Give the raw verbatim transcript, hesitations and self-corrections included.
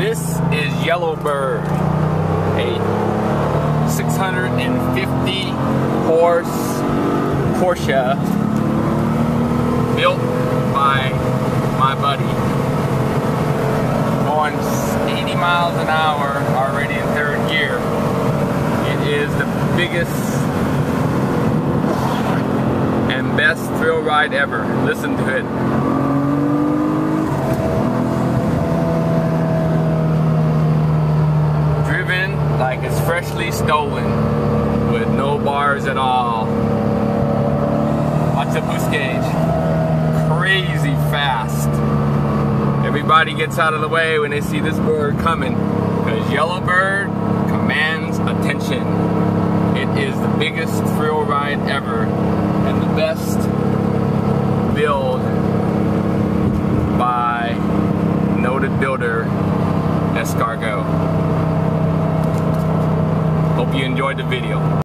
This is Yellowbird, a six hundred fifty horse Porsche built by my buddy. Going eighty miles an hour already in third gear. It is the biggest and best thrill ride ever. Listen to it. Like it's freshly stolen with no bars at all. Watch the boost gauge. Crazy fast. Everybody gets out of the way when they see this bird coming because Yellowbird commands attention. It is the biggest thrill ride ever and the best build by noted builder Escargot. Hope you enjoyed the video.